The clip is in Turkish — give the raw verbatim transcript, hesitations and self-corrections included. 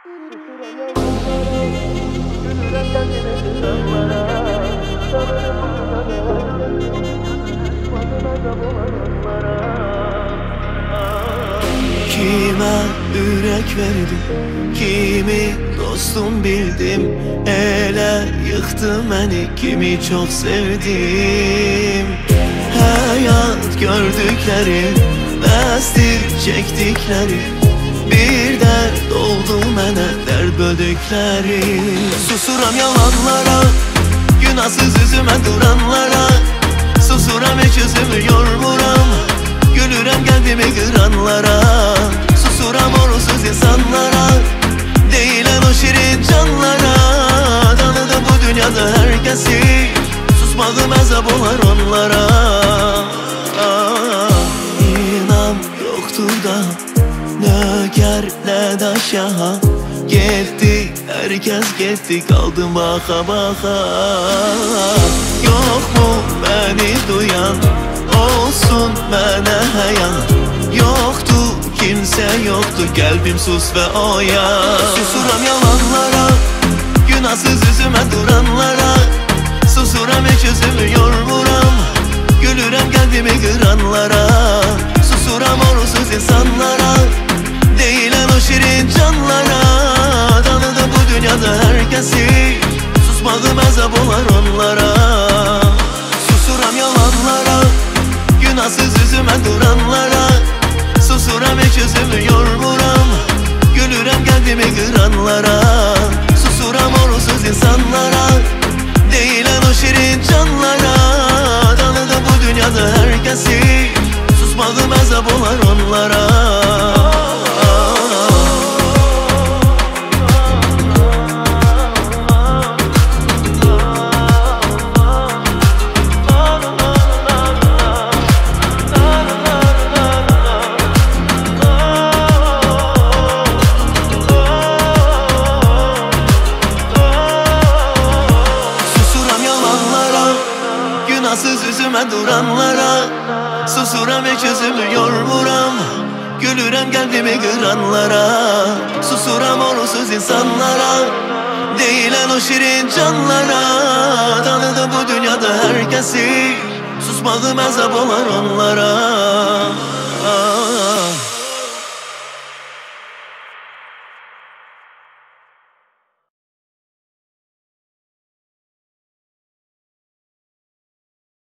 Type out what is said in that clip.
Susuran yalanlara, gülüren kendini kızanlara, sanırım bana düşmanına da bulananlara. Kime yürek verdim, kimi dostum bildim. Ele yıktı beni, kimi çok sevdim. Hayat gördükleri, bəsdir çektikleri. Bir dert oldu mənə, dert böldükleri. Susuram yalanlara, günahsız üzümə duranlara. Susuram hiç üzümü yormuram, gülürəm qəlbimi qıranlara. Susuram orusuz insanlara, deyilən o şirin canlara. Tanıdım bu dünyada herkesi, susmağım əzab olar onlara. İnam yoktur da nökerle daşaha. Gitti, herkes gitti, kaldım baka baka. Yok mu beni duyan, olsun mənə həyan. Yoktu, kimse yoktu, kalbim sus ve oyan. Susuram yalanlara, günahsız üzümə duranlara. Susuram hiç üzümü yormuram, gülürəm qəlbimi qıranlara. Susuram orusuz insanlara, deyilən o şirin canlara. Tanıdım bu dünyada herkesi, susmağım əzab olar onlara. Susuram yalanlara, günahsız üzümə duranlara. Susuram hiç üzümü yormuram, gülürəm qəlbimi qıranlara. Susuram orusuz insanlara, deyilən o şirin canlara. Tanıdım bu dünyada herkesi, susmağım əzab olar onlara. Günahsız üzüme duranlara. Susuram hiç üzümü yormuram, gülürəm qəlbimi qıranlara. Susuram orusuz insanlara, deyilən o şirin canlara. Tanıdım bu dünyada herkesi, susmağım əzab olar onlara.